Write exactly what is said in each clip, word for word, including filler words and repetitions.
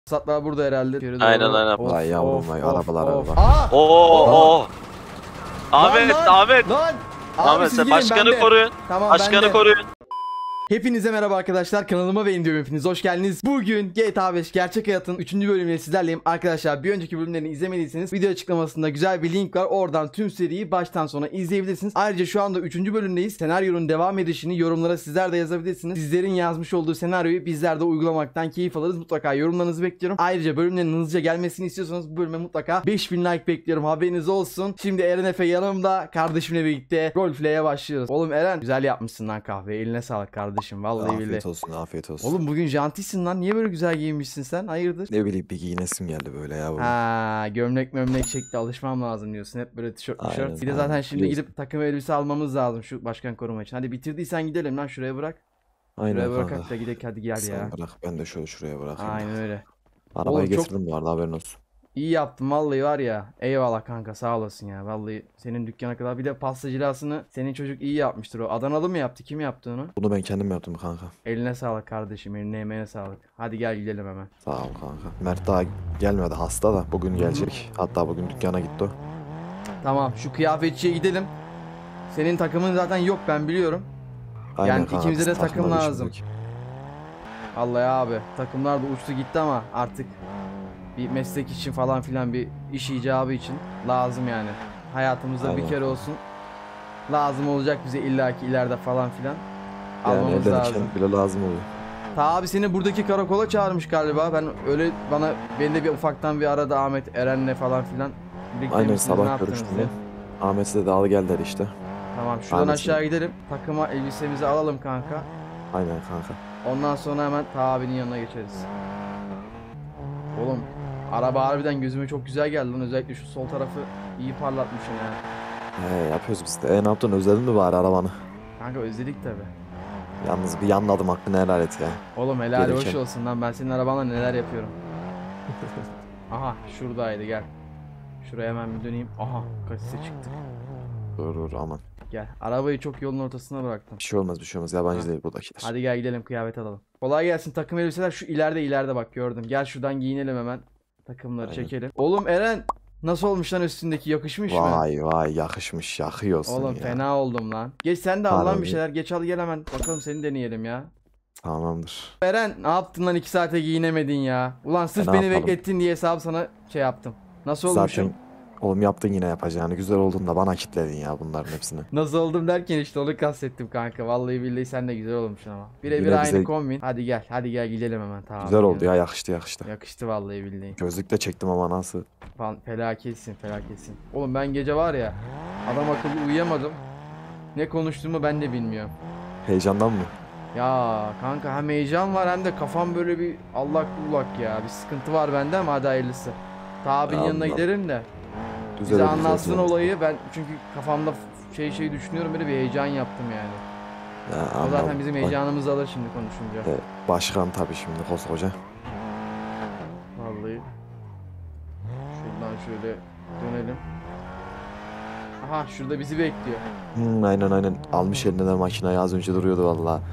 Satlar burada herhalde. İçeri Aynen, doğru. aynen. Of, Vay yavrum of, vay, of, arabalar of. araba. Aa! Oo, oo. Ahmet, Lan, lan, Ahmet. Lan! Abi Ahmet siz sen gidin, başkanı ben de. koruyun. Tamam, Başkanı ben de. koruyun. Hepinize merhaba arkadaşlar, kanalıma ve indirim hepiniz hoş geldiniz. Bugün G T A beş Gerçek Hayatın üçüncü bölümüyle sizlerleyim. Arkadaşlar bir önceki bölümlerini izlemediyseniz video açıklamasında güzel bir link var. Oradan tüm seriyi baştan sona izleyebilirsiniz. Ayrıca şu anda üçüncü bölümdeyiz. Senaryonun devam edişini yorumlara sizler de yazabilirsiniz. Sizlerin yazmış olduğu senaryoyu bizler de uygulamaktan keyif alırız. Mutlaka yorumlarınızı bekliyorum. Ayrıca bölümlerin hızlıca gelmesini istiyorsanız bu bölüme mutlaka beş bin like bekliyorum, haberiniz olsun. Şimdi Eren Efe yanımda, kardeşimle birlikte roleplay'e başlıyoruz. Oğlum Eren, güzel yapmışsın lan kahve, eline sağlık kardeşim, vallahi billahi. Afiyet olsun, afiyet olsun. Oğlum bugün jantisin lan. Niye böyle güzel giyinmişsin sen? Hayırdır? Ne bileyim, bir giyinesim geldi böyle ya. Bugün. Ha, gömlek mömlek şekli alışmam lazım diyorsun. Hep böyle tişört Aynen, tişört. Bir de aynen. zaten şimdi Biliyorsun. gidip takım elbise almamız lazım şu başkan koruma için. Hadi bitirdiysen gidelim lan, şuraya bırak. Aynen Şuraya kanka. bırakak da gidelim, hadi gel Sen ya. bırak, ben de şöyle şuraya bırakayım. Aynen öyle. Arabayı Oğlum çok- getirdim bu arada, haberin olsun. İyi yaptın vallahi, var ya. Eyvallah kanka, sağ olasın ya. Vallahi senin dükkana kadar. Bir de pasta cilasını senin çocuk iyi yapmıştır o. Adanalı mı yaptı? Kim yaptı onu? Bunu ben kendim yaptım kanka. Eline sağlık kardeşim. Eline emeğine sağlık. Hadi gel gidelim hemen. Sağ ol kanka. Mert daha gelmedi, hasta da bugün gelecek. Hatta bugün dükkana gitti o. Tamam, şu kıyafetçiye gidelim. Senin takımın zaten yok, ben biliyorum. Aynen Yani kanka, ikimize biz de takım takımla lazım. düşündük. Vallahi abi, takımlar da uçtu gitti ama artık bir meslek için falan filan, bir iş icabı için lazım yani. Hayatımızda bir Aynen. kere olsun lazım olacak bize, illaki ileride falan filan Yani almamız lazım. evlenirken bile lazım oluyor. Ta abi seni buradaki karakola çağırmış galiba. Ben öyle, bana beni de bir ufaktan bir arada Ahmet Eren'le falan filan. Birlikte Aynen, misiniz, ne sabah yaptınız görüştüm diye. ben. Ahmet'e de al gel dedi işte. Tamam, şuradan Ahmet'in- aşağı gidelim. Takıma elbisemizi alalım kanka. Aynen kanka. Ondan sonra hemen ta abinin yanına geçeriz. Oğlum araba harbiden gözüme çok güzel geldi lan. Özellikle şu sol tarafı iyi parlatmışsın ya. He, yapıyoruz biz de. E ne yaptın, özledin mi bari arabanı? Kanka özledik tabi. Yalnız bir yanladım, hakkını helal et ya. Oğlum helal hoş Gelirken. olsun lan, ben senin arabanla neler yapıyorum. Aha şuradaydı, gel. Şuraya hemen bir döneyim. Aha kasise çıktık. Dur dur aman. Gel, arabayı çok yolun ortasına bıraktım. Bir şey olmaz, bir şey olmaz. Yabancı Ha. değil buradakiler. Hadi gel gidelim, kıyafet alalım. Kolay gelsin, takım elbiseler şu ileride, ileride bak, gördüm. Gel şuradan giyinelim hemen. Takımları Aynen. çekelim. Oğlum Eren, nasıl olmuş lan üstündeki, yakışmış mı? Vay vay, yakışmış, yakıyorsun Oğlum ya. fena oldum lan. Geç sen de al lan Harbi. bir şeyler. Geç al gel hemen. Bakalım seni deneyelim ya. Tamamdır. Eren ne yaptın lan, iki saate giyinemedin ya. Ulan sırf E, ne beni yapalım? beklettin diye hesabı sana şey yaptım. Nasıl olmuşum? Zaten oğlum yaptın yine yapacağını. Güzel oldun da bana kitledin ya bunların hepsini. Nasıl oldum derken işte onu kastettim kanka. Vallahi billahi sen de güzel olmuşsun ama. Birebir Yine aynı bize- kombin. Hadi gel, hadi gel gidelim hemen, tamam. Güzel oldu ya, yakıştı yakıştı. Yakıştı vallahi billahi. Gözlük de çektim ama nasıl? Falan felaketsin, felaketsin. Oğlum ben gece var ya, adam akıllı uyuyamadım. Ne konuştuğumu ben de bilmiyorum. Heyecandan mı? Ya kanka, hem heyecan var hem de kafam böyle bir allak bullak ya. Bir sıkıntı var bende ama hadi hayırlısı. Ta abinin Ya yanına Allah. giderim de Güzel bize oldu, güzel anlatsın oldu. olayı. Ben çünkü kafamda şey şey düşünüyorum, böyle bir heyecan yaptım yani. Ya, O anladım. zaten bizim Bak, heyecanımızı alır şimdi konuşunca. e, başkan tabii şimdi koskoca. Vallahi. Şuradan şöyle dönelim. Aha şurada bizi bekliyor. Hmm, aynen aynen. Almış eline de makinayı, az önce duruyordu vallahi.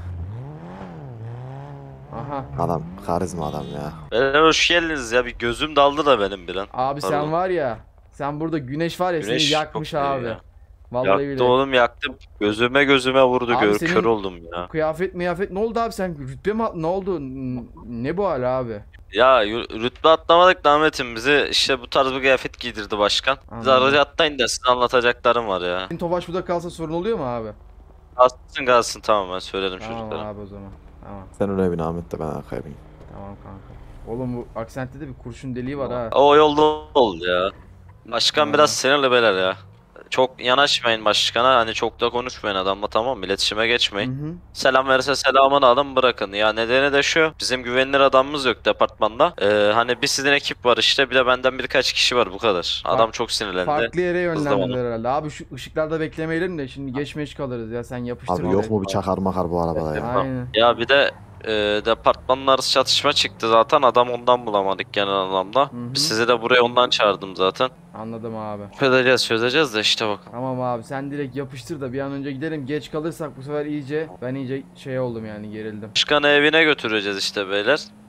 Aha. Adam karizma adam ya. Beyler hoş geldiniz ya. Bir gözüm daldı da benim bir an. Abi sen Pardon. var ya. Sen burada güneş var ya, Güneş seni yakmış çok iyi abi. ya. Vallahi Yaktı bile. oğlum, yaktım. Gözüme gözüme vurdu. Abi Gör, senin- kör oldum ya. Kıyafet miyafet ne oldu abi, sen rütbe mi at- ne oldu? N- Ne bu hal abi? Ya yu- rütbe atlamadık da Ahmet'im, bizi işte bu tarz bir kıyafet giydirdi başkan. Biz Anladım. aracı atlayın da size anlatacaklarım var ya. Senin Tofaş burada kalsa sorun oluyor mu abi? Kalsın kalsın, tamam ben söylerim Tamam çocuklara. abi o zaman. Tamam. Sen öne bin Ahmet de ben arkaya bineyim. Tamam kanka. Oğlum bu aksentte de bir kurşun deliği var ha. O yolda oldu ya. Başkan Ha. biraz sinirli beyler ya. Çok yanaşmayın başkana, hani çok da konuşmayın adamla, tamam mı? İletişime Hı geçmeyin. hı. Selam verirse selamını alın bırakın. Ya nedeni de şu, bizim güvenilir adamımız yok departmanda. Ee, hani bir sizin ekip var işte, bir de benden birkaç kişi var, bu kadar. Adam Fark- çok sinirlendi. Farklı yere Hızlı yönlendiler herhalde. Abi şu ışıklarda beklemeyelim de şimdi geç meç kalırız ya, sen yapıştır. Abi oraya. yok mu bir çakar makar bu arabada ya? Aynen. Ya bir de e, departmanla arası çatışma çıktı zaten, adam ondan bulamadık genel anlamda. hı. Sizi de buraya ondan çağırdım zaten. Anladım abi. Çözeceğiz çözeceğiz de işte bak. Tamam abi, sen direkt yapıştır da bir an önce gidelim. Geç kalırsak bu sefer iyice, ben iyice şey oldum yani, gerildim. Başkanı evine götüreceğiz işte beyler.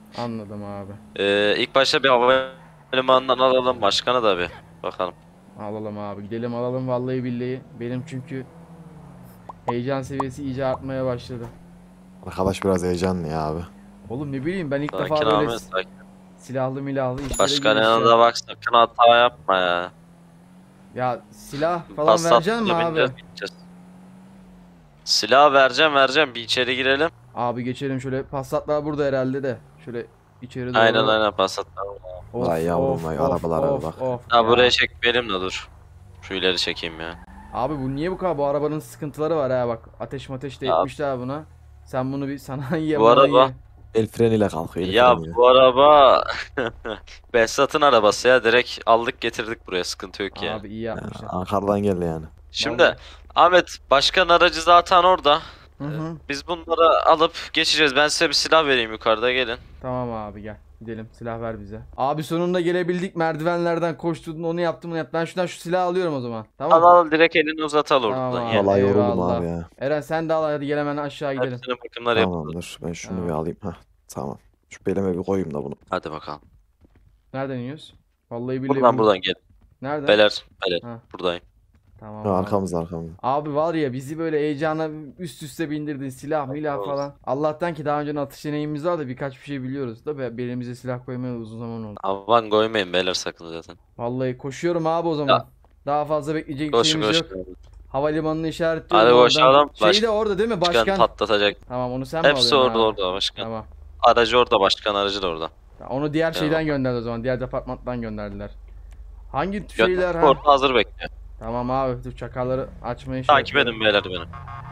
Anladım abi. Ee, ilk başta bir havalimanından alalım başkanı da bir bakalım. Alalım abi. Gidelim alalım vallahi billahi. Benim çünkü heyecan seviyesi iyice artmaya başladı. Arkadaş biraz heyecanlı ya abi. Oğlum ne bileyim ben ilk Sakin defa böyle Ahmet s- sakin. silahlı milahlı işlere Başkan girişeceğim. yanında bak sakın hata yapma ya. Ya silah falan Passat vereceksin mi abi? bineceğiz, bineceğiz. Silah vereceğim vereceğim bir içeri girelim. Abi geçelim şöyle. Passatlar burada herhalde de. Şöyle içeri doğru. Aynen aynen Passat. Of, Vay yavrum of, vay, of, arabalara of, bak. of Ha ya. buraya çekmeyelim de dur. Şu ileri çekeyim ya. Abi bu niye bu kadar? Bu arabanın sıkıntıları var ha bak. Ateş mateş de Ya- etmişler buna. Sen bunu bir sanayiye Bu manayiye- araba- El freniyle kalkıyor. El Ya freniyle. bu araba Behzat'ın arabası ya direkt aldık getirdik buraya sıkıntı yok ya. Abi iyi yapmışlar. Ankara'dan geldi yani. Şimdi Vallahi. Ahmet başkan aracı zaten orada. Hı hı. Biz bunları alıp geçeceğiz. Ben size bir silah vereyim yukarıda gelin. Tamam abi gel. Gidelim silah ver bize. Abi sonunda gelebildik, merdivenlerden koşturdun, onu yaptım, onu yaptım. Ben şuradan şu silahı alıyorum o zaman. Tamam Al mı? al direkt elini uzat al oradan. Tamam abi. Yani. Vallahi yoruldum eyvallah. abi ya. Eren sen de al hadi gel hemen aşağı gidelim. Hepsinin bakımları yapıldı. Tamamdır. Ben şunu Tamam. bir alayım. Heh, tamam. Şu belime bir koyayım da bunu. Hadi bakalım. Nereden iniyoruz? Vallahi billahi. Buradan bilmiyorum. buradan gel. Nereden? Beler. Beler. Ha. Buradayım. Tamam Ha, abi. arkamızda arkamızda. Abi var ya bizi böyle heyecana üst üste bindirdin, silah milah olsun. falan. Allah'tan ki daha önce atış deneyimimiz var da birkaç bir şey biliyoruz da be- belimize silah koymaya uzun zaman oldu. Aman koymayın beyler sakın zaten. Vallahi koşuyorum abi o zaman. Ya. Daha fazla bekleyecek Koşun şeyimiz koşun. yok. Havalimanını işaretliyorum Hadi oradan. koşalım. Şey Baş- de orada değil mi Başkan başkan? patlatacak. Tamam onu sen mi Hepsi alıyorsun orada abi? orada başkan. Tamam. Aracı orada başkan aracı da orada. Onu diğer Tamam. şeyden gönderdi o zaman. Diğer departmandan gönderdiler. Hangi şeyler Gönderdik ha? orada hazır bekliyor. Tamam abi dur çakarları açmayı şey Takip yapıyorum. edin beyler beni.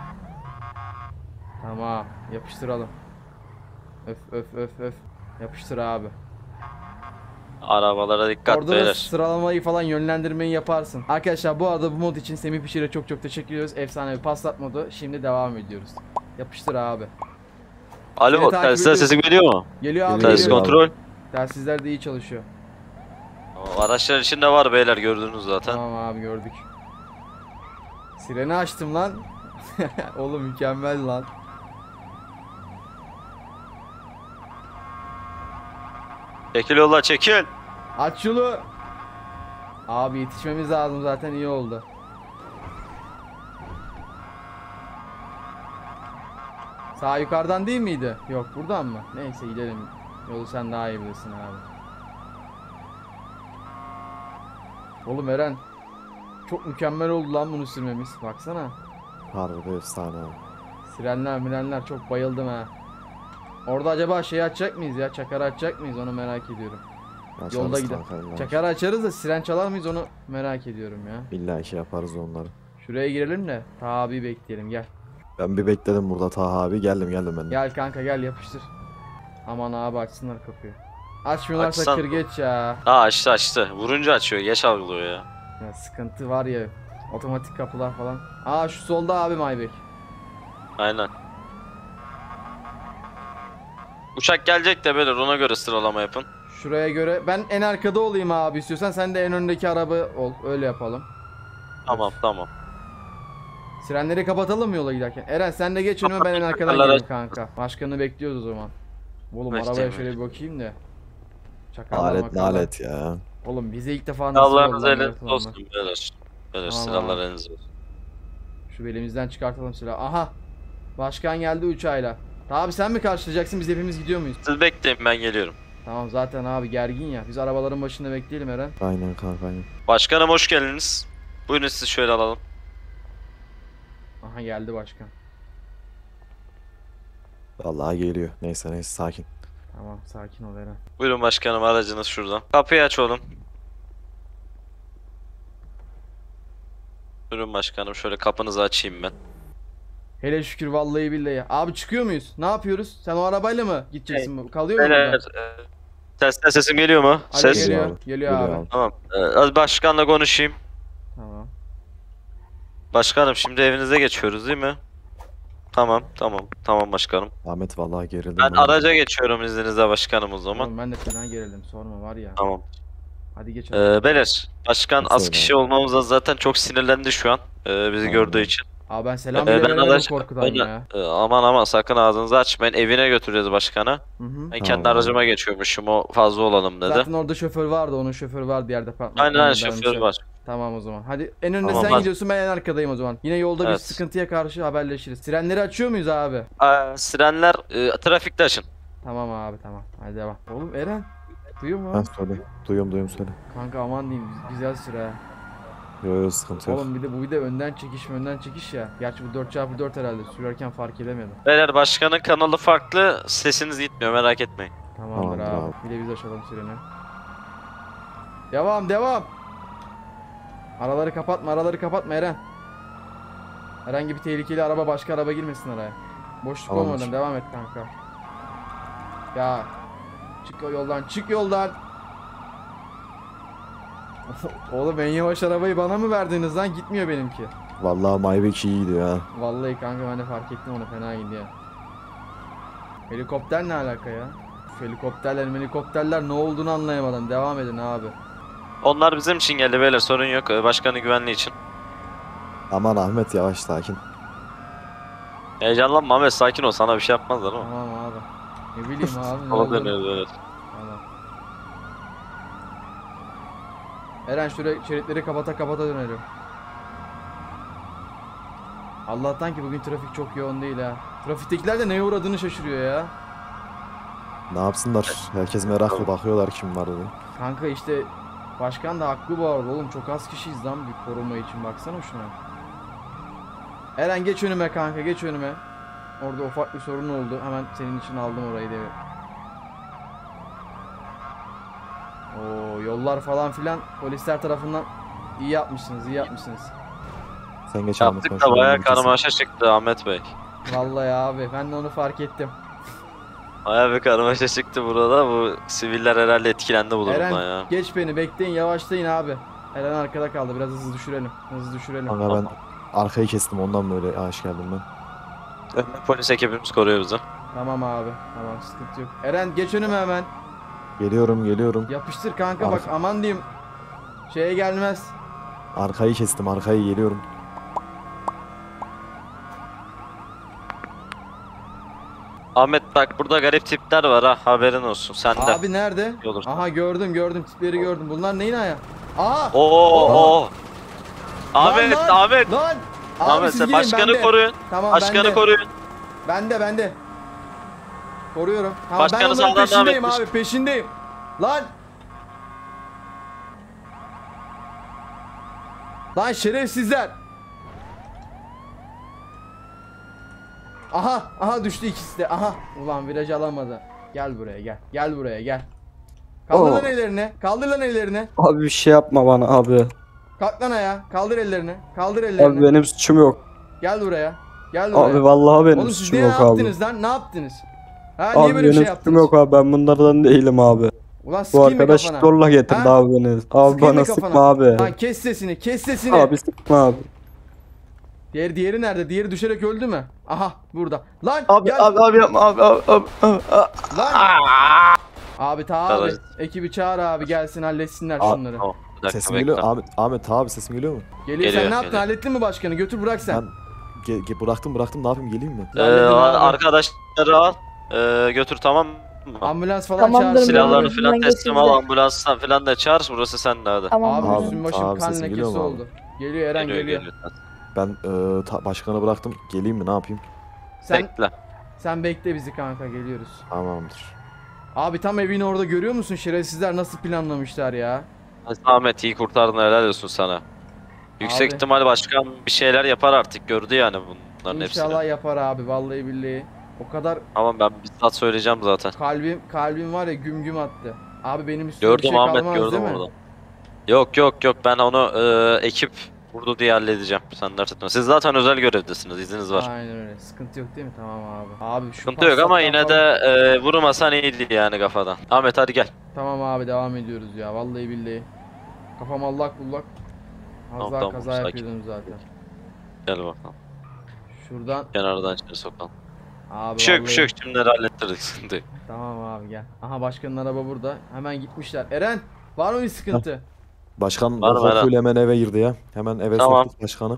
Tamam yapıştıralım. Öf öf öf öf. Yapıştır abi. Arabalara dikkat Orada da beyler. sıralamayı falan yönlendirmeyi yaparsın. Arkadaşlar bu arada bu mod için Semih Pişir'e çok çok teşekkür ediyoruz. Efsane bir Passat modu. Şimdi devam ediyoruz. Yapıştır abi. Alo Seni takip telsizden ediyorum. sesim geliyor mu? Geliyor abi Geliyor, Telsiz geliyor. geliyor. kontrol. Telsizler de iyi çalışıyor. Tamam, araçlar içinde var beyler gördünüz zaten. Tamam abi gördük. Sireni açtım lan. Oğlum mükemmel lan. Çekil yola çekil. Aç yolu. Abi yetişmemiz lazım zaten iyi oldu. Sağ yukarıdan değil miydi? Yok buradan mı? Neyse gidelim. Yolu sen daha iyi bilirsin abi. Oğlum Eren. Çok mükemmel oldu lan bunu sürmemiz. Baksana. Harbi efsane abi. Sirenler mirenler çok bayıldım ha. Orada acaba şey açacak mıyız ya? Çakarı açacak mıyız onu merak ediyorum. Açarız Yolda gidelim. kanka, illa ki. Çakarı açarız da siren çalar mıyız onu merak ediyorum ya. İlla ki yaparız onları. Şuraya girelim de tabi bekleyelim gel. Ben bir bekledim burada Taha abi. Geldim geldim ben de. Gel kanka gel yapıştır. Aman abi açsınlar kapıyı. Açmıyorlarsa Açsan- kır geç ya. Ha açtı açtı. Vurunca açıyor. Geç algılıyor ya. Ya sıkıntı var ya. Otomatik kapılar falan. Aa şu solda abi Maybek. Aynen. Uçak gelecek de beyler ona göre sıralama yapın. Şuraya göre ben en arkada olayım abi istiyorsan sen de en öndeki araba ol. Öyle yapalım. Tamam tamam. Sirenleri kapatalım mı yola giderken? Eren sen de geç önüme ben en arkadan Çakarlar geleyim aç- kanka. Başkanı bekliyoruz o zaman. Oğlum Bekleyin, arabaya şöyle bir bekleyin. bakayım da. Çakarlar Alet makarlar. nalet ya. Oğlum bize ilk defa nasıl Silahlarınız oldu lan elinizde böyle olsun olanlar? beyler. Beyler Tamam. silahlar elinizde olsun. Şu belimizden çıkartalım silahı. Aha. Başkan geldi uçağıyla. Abi sen mi karşılayacaksın biz hepimiz gidiyor muyuz? Siz bekleyin ben geliyorum. Tamam zaten abi gergin ya. Biz arabaların başında bekleyelim Eren. Aynen kanka aynen. Başkanım hoş geldiniz. Buyurun sizi şöyle alalım. Aha geldi başkan. Vallahi geliyor. Neyse neyse sakin. Tamam sakin ol Eren. Buyurun başkanım aracınız şurada. Kapıyı aç oğlum. Buyurun başkanım şöyle kapınızı açayım ben. Hele şükür vallahi billahi. Abi çıkıyor muyuz? Ne yapıyoruz? Sen o arabayla mı gideceksin? Kalıyor mu Beyler burada? e, sesten sesim geliyor mu? Hadi Ses. geliyor. Geliyor Geliyor, Geliyor abi. abi. Tamam. Ee, başkanla konuşayım. Tamam. Başkanım şimdi evinize geçiyoruz değil mi? Tamam tamam tamam başkanım. Ahmet vallahi gerildim. Ben ya. araca geçiyorum izninizle başkanım o zaman. Oğlum ben de fena gerildim. Sorma var ya. Tamam. Hadi geç. Ee, beyler başkan az Söyle kişi olmamıza zaten çok sinirlendi şu an. Ee, bizi Tamam. gördüğü için. Abi ben selam Ee, bile ben veremedim araç- korkudan Aynen. ya. Ee, aman aman sakın ağzınızı açmayın. Evine götüreceğiz başkanı. Hı hı. Ben kendi Tamam. aracıma geçiyormuşum, o fazla olalım dedi. Zaten orada şoför vardı, onun şoförü var diğer departmanda. Aynen aynen şoförü var. Tamam o zaman. Hadi en önde Tamam, sen hadi. gidiyorsun, ben en arkadayım o zaman. Yine yolda bir Evet. sıkıntıya karşı haberleşiriz. Sirenleri açıyor muyuz abi? Aa, sirenler e, trafikte açın. Tamam abi tamam. Hadi devam. Oğlum Eren. Duyuyor mu? Ha söyle. Duyuyorum duyuyorum söyle. Kanka aman diyeyim, güzel süre ha. Yo yo sıkıntı yok. Oğlum bir de bu bir de önden çekiş önden çekiş ya. Gerçi bu dört çarpı dört herhalde. Sürerken fark edemedim. Beyler başkanın kanalı farklı, sesiniz gitmiyor, merak etmeyin. Tamamdır, Tamamdır abi. abi. Bir de biz açalım sireni. Devam devam. Araları kapatma, araları kapatma Eren. Herhangi bir tehlikeli araba, başka araba girmesin araya. Boşluk Tamamdır. olmadan devam et kanka. Ya çık o yoldan, çık yoldan. Oğlum en yavaş arabayı bana mı verdiniz lan? Gitmiyor benimki. Vallahi Maybach iyiydi ya. Vallahi kanka ben de fark ettim, onu fena gidiyor. Helikopter ne alaka ya? Şu helikopterler, helikopterler ne olduğunu anlayamadım. Devam edin abi. Onlar bizim için geldi beyler, sorun yok. Ee, Başkanın güvenliği için. Aman Ahmet yavaş sakin. Heyecanlanma Ahmet, sakin ol, sana bir şey yapmazlar ama. Tamam abi. Ne bileyim abi. ne Hava oldu? dönüyoruz evet. Tamam. Eren şuraya şeritleri kapata kapata dönelim. Allah'tan ki bugün trafik çok yoğun değil ha. Trafiktekiler de neye uğradığını şaşırıyor ya. Ne yapsınlar? Herkes meraklı bakıyorlar kim var diye. Kanka işte başkan da haklı bu arada oğlum, çok az kişiyiz lan bir koruma için, baksana şuna. Eren geç önüme kanka, geç önüme. Orada ufak bir sorun oldu, hemen senin için aldım orayı devi. Oo yollar falan filan polisler tarafından iyi yapmışsınız, iyi yapmışsınız. Sen geç Ahmet. ben Yaptık da şuradan bayağı geçeyim. karmaşa çıktı Ahmet Bey. Vallahi abi ben de onu fark ettim. Bayağı bir karmaşa çıktı burada, bu siviller herhalde etkilendi bu durumdan Eren ya. geç beni, bekleyin, yavaşlayın abi. Eren arkada kaldı, biraz hızlı düşürelim. Hızlı düşürelim. Kanka ben arkayı kestim ondan böyle aşık geldim ben. Polis ekibimiz koruyor bizi. Tamam abi, tamam sıkıntı yok. Eren geç önüme hemen. Geliyorum geliyorum. Yapıştır kanka, bak Arka- aman diyeyim. Şeye gelmez. Arkayı kestim arkayı geliyorum. Ahmet bak, burada garip tipler var ha, haberin olsun sende. Abi nerede? İyi olur. Aha gördüm gördüm, tipleri gördüm. Bunlar neyin ayağı? Aha! Oo, oo. Ahmet, Lan, lan, Ahmet. Lan! Abi Ahmet siz sen gidin, başkanı bende. koruyun. Tamam Başkanı bende. koruyun. Bende bende. Koruyorum. Tamam Başkanı ben onların sağdan devam peşindeyim etmiş. abi, peşindeyim. Lan! Lan şerefsizler! Aha, aha düştü ikisi de. Aha. Ulan viraj alamadı. Gel buraya gel. Gel buraya gel. Kaldır Oo. lan ellerini. Kaldır lan ellerini. Abi bir şey yapma bana abi. Kalk lan ayağa. Kaldır ellerini. Kaldır ellerini. Abi benim suçum yok. Gel buraya. Gel buraya. Abi vallahi benim Oğlum siz suçum ne yok abi. yaptınız lan? Ne yaptınız? Ha niye Abi böyle bir benim şey suçum yaptınız? yok abi, ben bunlardan değilim abi. Ulan Bu sıkayım mı arkadaş kafana? zorla getirdi Ha? abi beni. Abi Sıkayım mı bana kafana? sıkma abi. Lan kes sesini, kes sesini. Abi sıkma abi. Diğeri diğeri nerede? Diğeri düşerek öldü mü? Aha burada. Lan Abi gel. abi abi yapma abi abi abi. abi. Lan. Abi ta abi. Parazit. Ekibi çağır abi, gelsin halletsinler Aa, şunları. Tamam, bir dakika Sesim bekle. geliyor. Ahmet, Ahmet abi sesim geliyor mu? Geliyor, sen Geliyor, ne yaptın? geliyor. Hallettin mi başkanı? Götür bırak sen. Ben ge- ge- bıraktım bıraktım ne yapayım geleyim mi? Ee, Halledin abi. arkadaşları al. Ee, götür tamam mı? Ambulans falan Tamamdır, çağır. Silahlarını Memur, falan ben teslim getirdim. al, ambulanstan falan da çağır, burası sende hadi. Tamam. Abi Abi, üstüm başım abi kan sesim lekesi geliyor mu abi? oldu. Geliyor Eren geliyor. Geliyor, geliyor. Ben e, ta- başkanı bıraktım geleyim mi ne yapayım? Sen Bekle. sen bekle bizi kanka, geliyoruz. Tamamdır. Abi tam evini orada görüyor musun? Şerefsizler nasıl planlamışlar ya? Ahmet iyi kurtardın, helal olsun sana. Yüksek Abi. ihtimal başkan bir şeyler yapar artık, gördü yani bunların İnşallah hepsini. yapar abi, vallahi billahi. O kadar Tamam, ben bizzat söyleyeceğim zaten. kalbim kalbim var ya, güm güm attı. Abi benim üstüme bir Gördüm şey Ahmet, kalmaz gördüm değil mi? orada. Yok yok yok, ben onu e, ekip vurdu diye halledeceğim. Sen dert etme. Siz zaten özel görevdesiniz, izniniz var. Aynen öyle. Sıkıntı yok değil mi? Tamam abi. Abi şu Sıkıntı yok ama Passat'tan yine de falan- e, vurmasan iyiydi yani kafadan. Ahmet hadi gel. Tamam abi, devam ediyoruz ya. Vallahi billahi. Kafam allak bullak. Az Tamam, daha tamam, kaza sakin. yapıyordum zaten. Gel bakalım. Şuradan Kenardan içeri sokalım. abi Bir şey yok, bir vallahi- şey yok. Şimdi hallettirdik sıkıntı yok. Tamam abi gel. Aha başkanın araba burada. Hemen gitmişler. Eren var mı bir sıkıntı? Başkan Var mı korkuyla hemen eve girdi ya. Hemen eve Tamam. soktuk başkanı.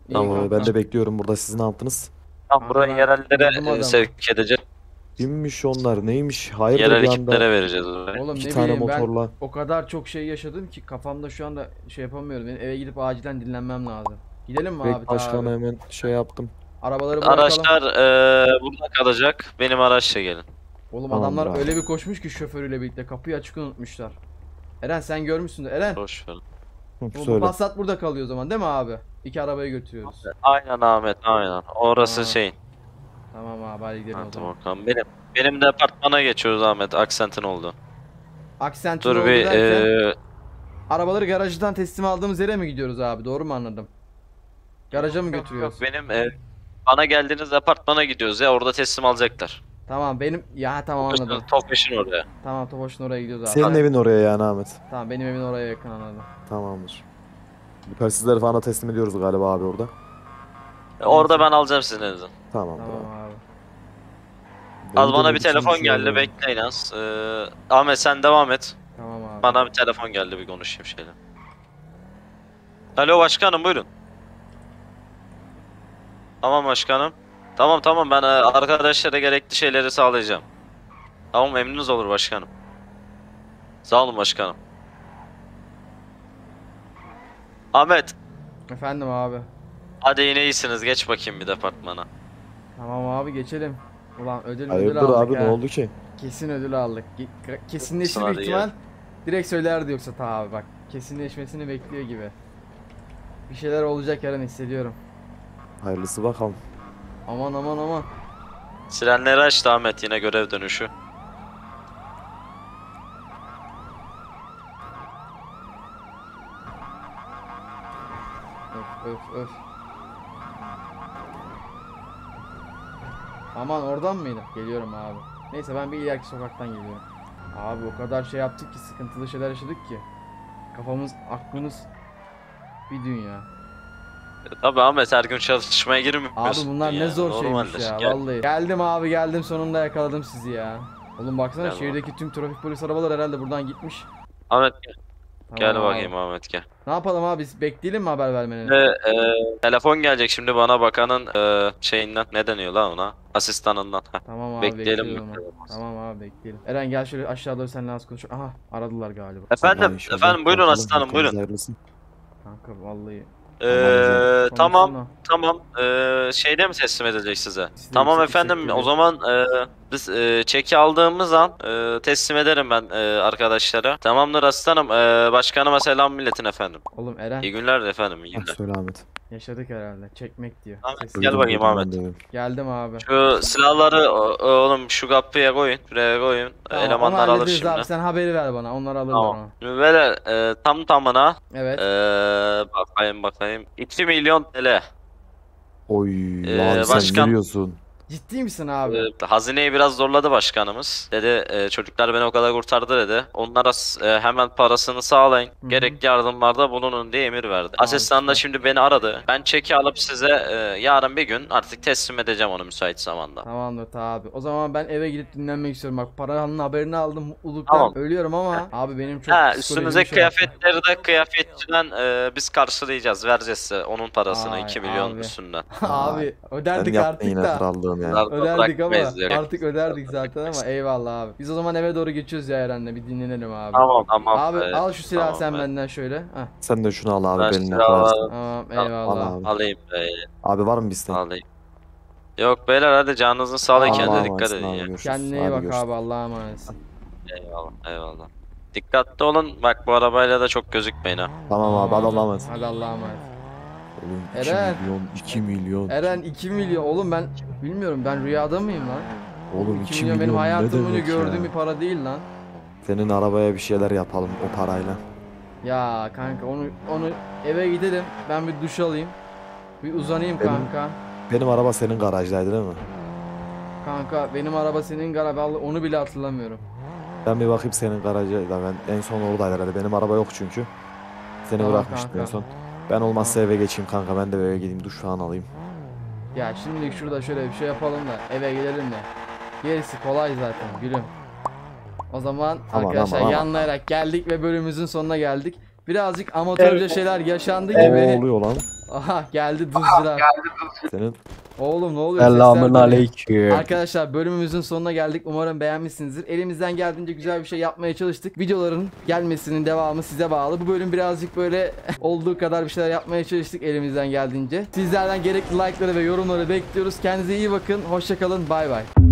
İyi Tamam, kanka. ben de bekliyorum burada, siz ne yaptınız? Tam burayı Kanka, ben yerellere buldum e, adamı. sevk edeceğiz. Kimmiş onlar, neymiş? Hayırdır Yerel bir anda ekiplere vereceğiz burayı. Oğlum iki ne tane bileyim ben motorla. o kadar çok şey yaşadım ki kafamda şu anda şey yapamıyorum. Benim eve gidip acilen dinlenmem lazım. Gidelim mi abi? Bek başkanı Abi? hemen şey yaptım. Arabaları bırakalım. Araçlar e, burada kalacak. Benim araçla gelin. Oğlum Tamamdır adamlar abi. öyle bir koşmuş ki şoförüyle birlikte kapıyı açık unutmuşlar. Eren sen görmüşsündür. Eren Boş ver. Hı, bu söyle. Passat burada kalıyor o zaman değil mi abi? İki arabayı götürüyoruz. Aynen Ahmet, aynen. Orası Aa. şeyin. Tamam abi hadi gidelim o Hadi zaman. bakalım. Benim benim departmana geçiyoruz Ahmet. Aksentin oldu. Aksentin Dur oldu bir derken e, arabaları garajdan teslim aldığımız yere mi gidiyoruz abi? Doğru mu anladım? Garaja mı yok, götürüyoruz? yok, benim e, bana geldiğiniz departmana gidiyoruz ya, orada teslim alacaklar. Tamam benim ya tamam anladım. Tofaş'ın oraya. Tamam Tofaş'ın oraya gidiyoruz abi. Senin evin oraya yani Ahmet. Tamam benim evin oraya yakın anladım. Tamamdır. Bu telsizleri falan da teslim ediyoruz galiba abi orada. E, Orada ben alacağım sizin elinizden. Tamamdır Tamam abi. abi. Benim Az de bana bir bir içim telefon şey geldi, oluyor. bekleyin az. Ee, Ahmet sen devam et. Tamam abi. Bana bir telefon geldi, bir konuşayım şeyle. Alo başkanım, buyurun. Tamam başkanım. Tamam tamam, ben e, arkadaşlara gerekli şeyleri sağlayacağım. Tamam, emriniz olur başkanım. Sağ olun başkanım. Ahmet, Efendim abi. hadi yine iyisiniz, geç bakayım bir departmana. Tamam abi geçelim. Ulan ödül ödül Hayırdır aldık abi, ha. ne oldu ki? Kesin ödül aldık. Ge- Kesinleşir Sana büyük da ihtimal. Direkt söylerdi yoksa ta abi bak. Kesinleşmesini bekliyor gibi. Bir şeyler olacak yarın hissediyorum. Hayırlısı bakalım. Aman aman aman. Sirenleri açtı Ahmet, yine görev dönüşü. Öf öf öf. Aman oradan mıydı? Geliyorum abi. Neyse ben bir ileriki sokaktan geliyorum. Abi o kadar şey yaptık ki, sıkıntılı şeyler yaşadık ki. Kafamız, aklımız bir dünya. E, tabii Ahmet, her gün çalışmaya Abi girmiyorsun. bunlar ne yani, zor normaldir. şeymiş ya Gel. vallahi. Geldim abi geldim, sonunda yakaladım sizi ya. Oğlum baksana Gel şehirdeki tüm trafik polis arabalar herhalde buradan gitmiş. Ahmet gel, Tamam gel abi. bakayım Ahmet gel. Ne yapalım abi, biz bekleyelim mi haber vermeni? Ve, e, telefon gelecek şimdi bana bakanın e, şeyinden, ne deniyor lan ona? Asistanından. Heh. Tamam abi Bekleyelim bekliyorum. bakalım. Tamam abi bekleyelim. Eren gel şöyle aşağı doğru seninle az konuşalım. Aha aradılar galiba. Efendim, Allah inşallah efendim buyurun bakalım, asistanım, hakkınız buyurun. hayırlısı. Kanka vallahi. Ee, tamam, Konuşsana. tamam. Ee, şeyde mi teslim edilecek size? Size Tamam yüksek efendim. teşekkür O zaman e, biz e, çeki aldığımız an e, teslim ederim ben e, arkadaşlara. Tamamdır aslanım. E, başkanıma selam milletin efendim. Oğlum Eren İyi günler de efendim, iyi Hah, günler. söyle Ahmet. yaşadık herhalde. Çekmek diyor. Ahmet, Sesi- Gel Duydum, bakayım duydum Ahmet. ben de dedim. Geldim abi. Şu silahları o- o- oğlum şu kapıya koyun. Şuraya koyun. Tamam, onu Elemanlar alır hallederiz şimdi. abi, sen haberi ver bana, onlar alırlar Tamam. onu. Şimdi böyle e, tam tamına Evet. e, bakayım bakayım. iki milyon T L. Oy Ee, abi sen başkan- ne diyorsun? Ciddi misin abi? Ee, hazineyi biraz zorladı başkanımız. Dedi e, çocuklar beni o kadar kurtardı dedi. Onlara s- e, hemen parasını sağlayın. Hı hı. Gerekli yardımlarda bulunun diye emir verdi. Tamam, Asistan da süper. şimdi beni aradı. Ben çeki alıp size e, yarın bir gün artık teslim edeceğim onu müsait zamanda. Tamamdır ta abi. O zaman ben eve gidip dinlenmek istiyorum. Bak paranın haberini aldım. Mutluluktan Tamam. ölüyorum ama abi benim çok Ha, psikolojim üstünüzdeki şey yaptı. kıyafetleri de kıyafetçiden e, biz karşılayacağız. Vereceğiz size onun parasını Ay, iki milyon abi. üstünden. Abi Sen öderdik yaptın artık yine da. krallığın yani. Bunlar da Öderdik ama bırakmayız ya. artık öderdik zaten ama eyvallah abi. Biz o zaman eve doğru geçiyoruz ya Eren'le, bir dinlenelim abi. Tamam tamam. Abi e, al şu silahı tamam, sen ben- benden şöyle. Heh. Sen de şunu al abi, Ben benimle silahı- koyarsın. Tamam Al- eyvallah. al abi. Alayım be. Abi var mı bir isteğin? Alayım. Yok beyler, hadi canınızın sağlığı, Allah'a kendine Allah'a dikkat emanetsin edin abi, ya. görüşürüz. Kendine iyi Hadi bak görüşürüz. abi, Allah'a emanetsin. Eyvallah eyvallah. Dikkatli olun, bak bu arabayla da çok gözükmeyin ha. Tamam abi, hadi Allah'a emanet. Hadi Allah'a emanet. Oğlum iki Eren. milyon, iki milyon. Eren iki milyon oğlum, ben bilmiyorum, ben rüyada mıyım lan? Oğlum iki iki milyon benim milyon ne hayatım boyunca demek gördüğüm ya? bir para değil lan. Senin arabaya bir şeyler yapalım o parayla. Ya kanka onu onu eve gidelim, ben bir duş alayım. Bir uzanayım Benim- kanka. Benim araba senin garajdaydı değil mi? Kanka benim araba senin garabi, vallahi onu bile hatırlamıyorum. Ben bir bakayım senin garaja da, ben en son oradaydı herhalde. Benim araba yok çünkü. Seni Tamam bırakmıştım kanka. en son. Ben olmazsa eve geçeyim kanka, ben de eve gideyim duş falan alayım. Ya şimdilik şurada şöyle bir şey yapalım da eve gidelim de. Gerisi kolay zaten gülüm. O zaman Aman, arkadaşlar aman, aman. yanlayarak geldik ve bölümümüzün sonuna geldik. birazcık amatörce şeyler yaşandı gibi. Ne oluyor lan? Aha geldi dızcılar. Senin Oğlum ne oluyor? Sesler Selamun geliyor. aleyküm. Arkadaşlar bölümümüzün sonuna geldik. Umarım beğenmişsinizdir. Elimizden geldiğince güzel bir şey yapmaya çalıştık. Videoların gelmesinin devamı size bağlı. Bu bölüm birazcık böyle olduğu kadar bir şeyler yapmaya çalıştık elimizden geldiğince. Sizlerden gerekli like'ları ve yorumları bekliyoruz. Kendinize iyi bakın. Hoşça kalın. Bay bay.